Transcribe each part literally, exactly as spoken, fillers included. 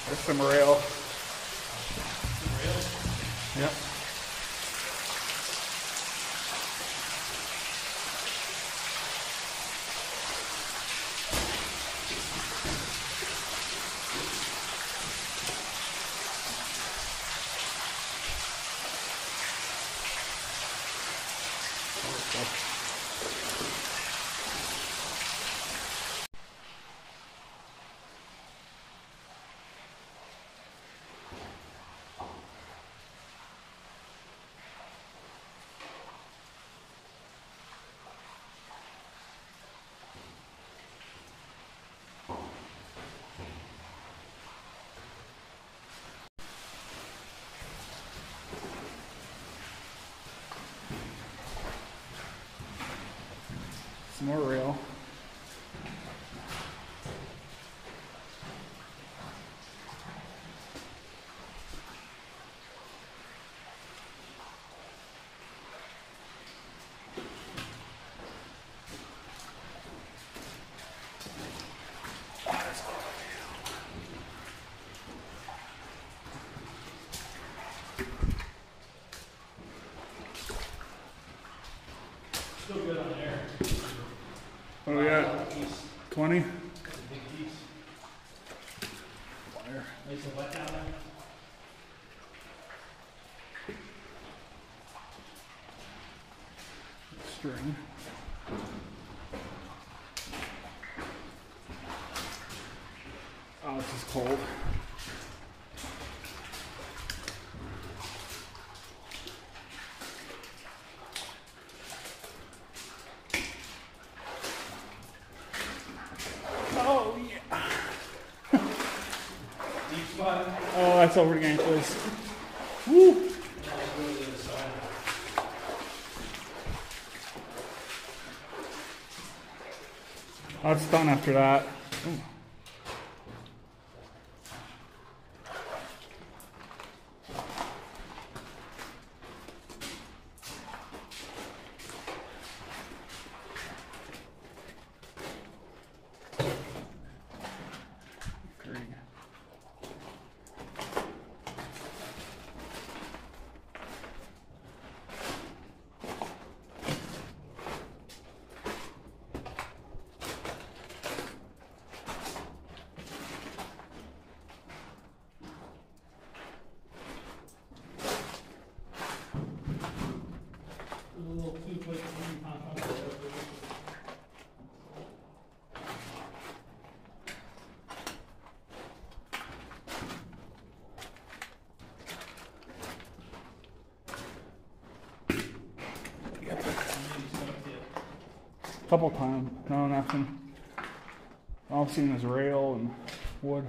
There's some rail. Some rail? Yep. Some more rail. Still good on there. What do we got? twenty? Big piece. Wire. Nice and wet down there. String. Oh, this is cold. Oh, yeah. Deep spot. Oh, that's over the ankles. Woo! Now let's go to the other side. That's done after that. Ooh. Great. There's a little two foot three pound pump. Couple times. No, nothing. All I've seen is rail and wood.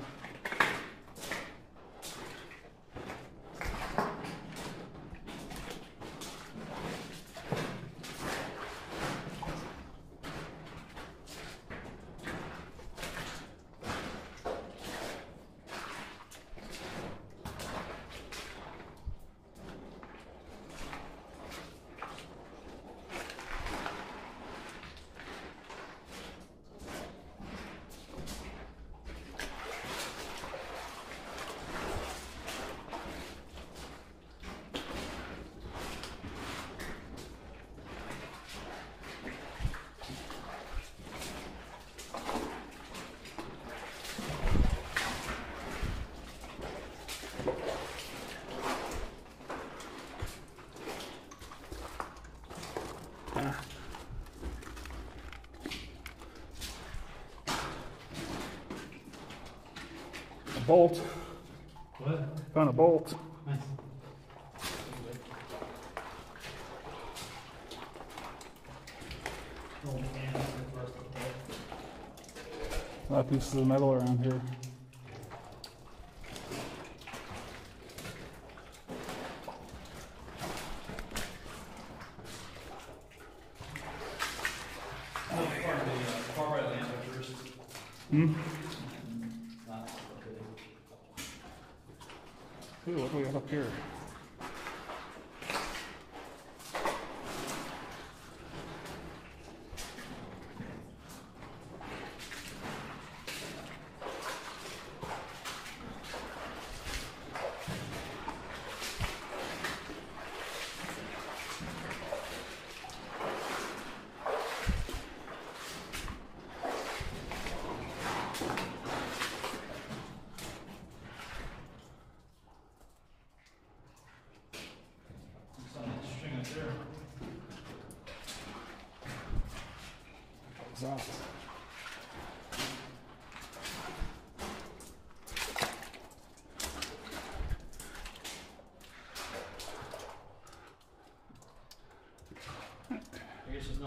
A bolt. What? Found a bolt. Nice. Little hand for us to play. A lot of pieces of metal around here. Oh, far the, uh, far right land first. Hmm? Not okay. Ooh, what do we got up here?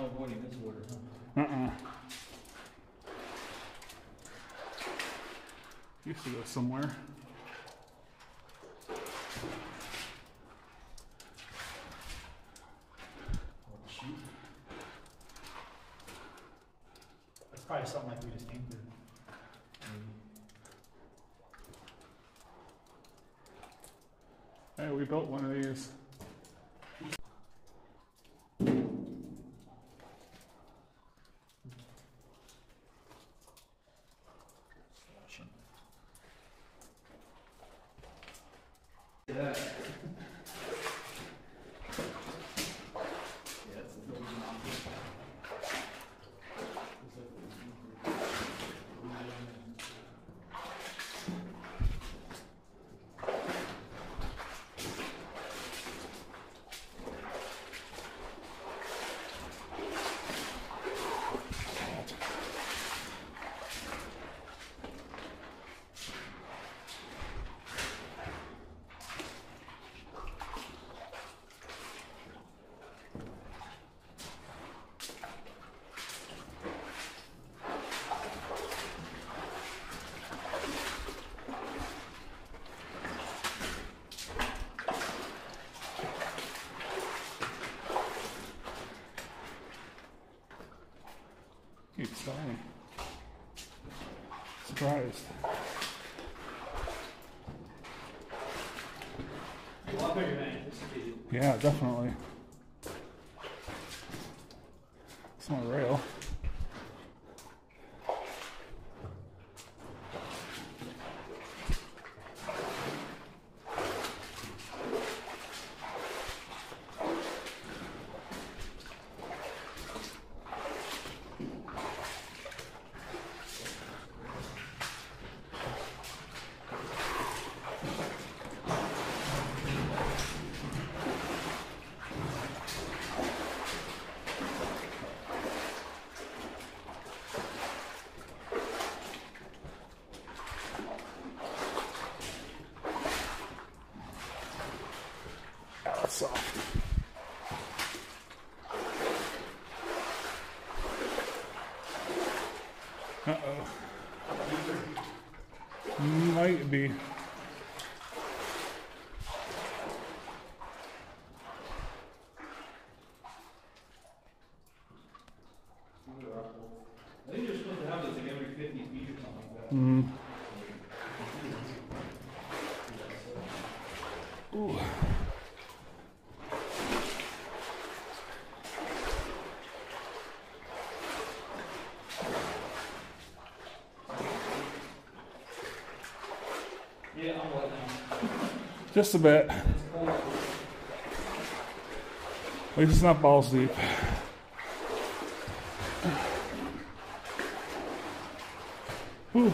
avoiding this water, huh? Uh-uh. Used to go somewhere. Oh, shoot. That's probably something like we just came through. Maybe. Hey, we built one of these. Yeah. Keeps dying. Surprised. A lot bigger than this kid. Yeah, definitely. It's not a rail. That's soft. Uh-oh. Might be. I think you're supposed to have this like every fifty feet or something like that. Mm. Ooh. Yeah, I'm wet now. Just a bit. At least it's not balls deep. Whew.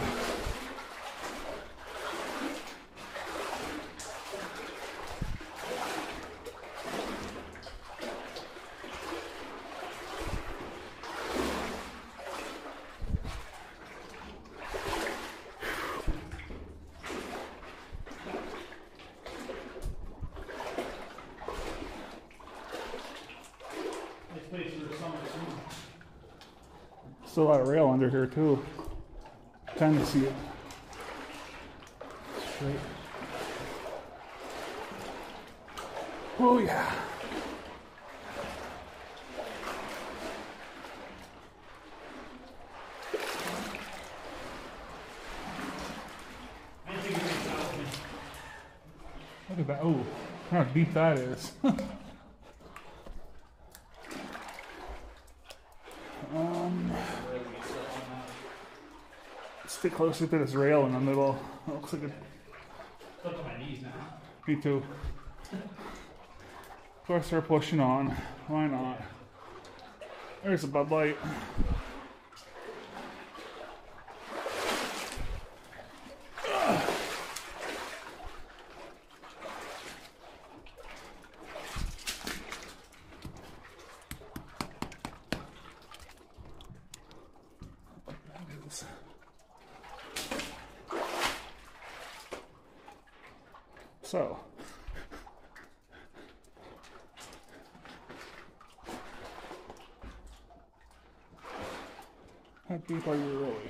Nice place for the summer too. Still a lot of rail under here too. Time to see it. Straight. Oh yeah. I think it's out. Look at that. Oh, how deep that is. um, stay closer to this rail in the middle. That looks like a. Up to my knees now. Me too. Of course, they're pushing on. Why not? There's a Bud Light. So, keep are you really?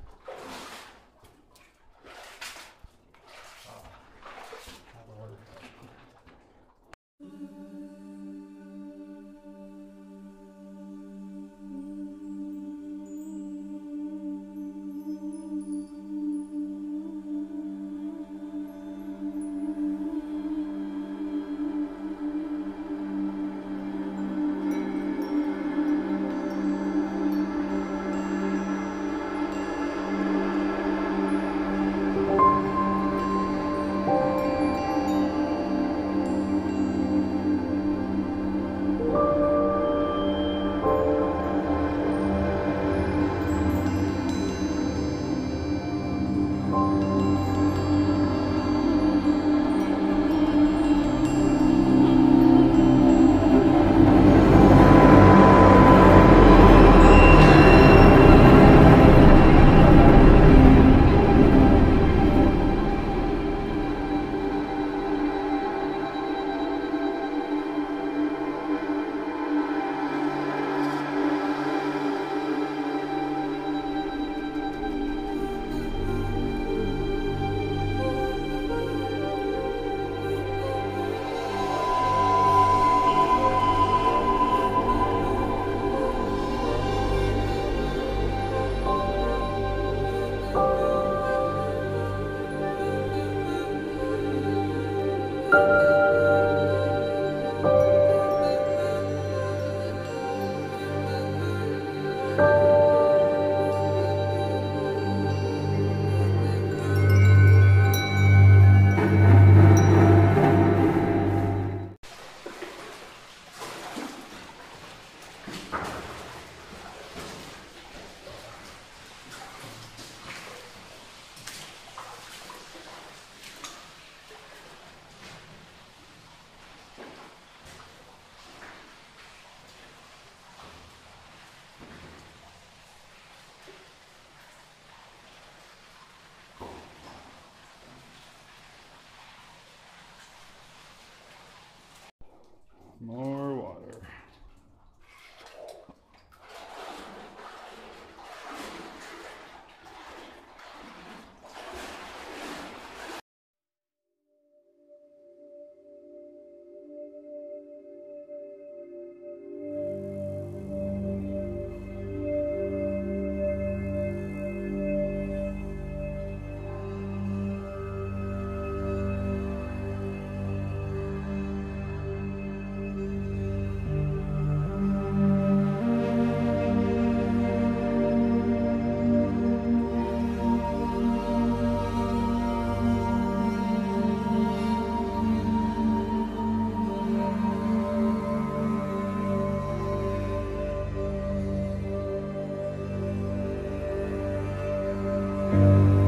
More water. Thank you.